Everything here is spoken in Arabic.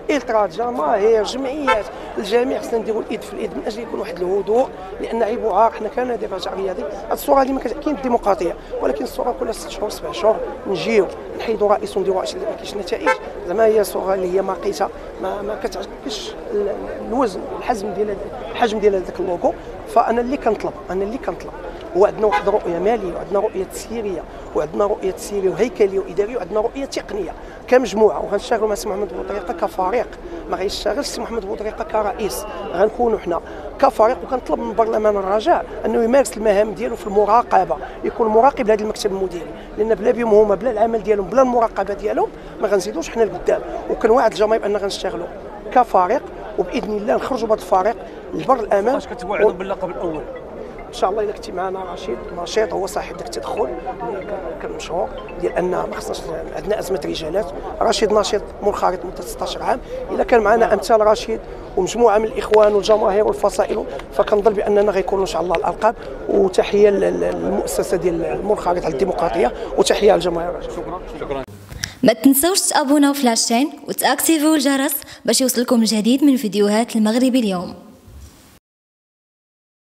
الترات، جماهير، جمعيات، الجميع خصنا نديروا اليد في اليد من اجل يكون واحد الهدوء، لان عيب وعار حنا كنادي رجاء رياضي. هذه الصوره هذه ما كاين الديمقراطيه، ولكن الصوره كل 6 شهور 7 شهور نجيو نحيدوا رئيس ونديروا رئيس، ما كاينش نتائج. زعما هي صوره اللي هي مقيته، ما كتعكسش الوزن الحجم ديال هذاك اللوغو. فانا اللي كنطلب هو عندنا واحد الرؤيه ماليه، وعندنا رؤيه تسييريه، وعندنا رؤيه تسييريه وهيكليه واداريه، وعندنا رؤيه تقنيه كمجموعه. وغنشتغلوا مع سي محمد بودريقه كفريق، ما غيشتغلش سي محمد بودريقه كرئيس، غنكونوا حنا كفريق. وكنطلب من البرلمان الرجاء انه يمارس المهام ديالو في المراقبه، يكون مراقب لهذا المكتب المديري، لان بلا بهم هما، بلا العمل ديالهم، بلا المراقبه ديالهم، ما غنزيدوش حنا لقدام. وكنوعد الجماهير بان غنشتغلوا كفريق، وباذن الله نخرجوا بهذا الفريق لبر الامان. واش كتوعدوا باللقب الاول؟ ان شاء الله الا كنتي معنا رشيد نشيط، هو صاحب داك التدخل اللي كان مشهور ديال ان ما خصناش، عندنا ازمه رجالات. رشيد نشيط منخرط مده 16 عام، الا كان معنا امثال رشيد ومجموعه من الاخوان والجماهير والفصائل، فكنظن باننا غيكونوا ان شاء الله الالقاب. وتحيه للمؤسسه ديال المنخرط على الديمقراطيه، وتحيه للجماهير. شكرا. ما تنسوش تابوناو في لاشين وتاكتيفيو الجرس باش يوصلكم الجديد من فيديوهات المغربي اليوم.